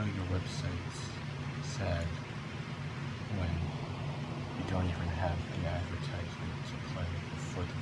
your website's sad when you don't even have the advertisement to play before the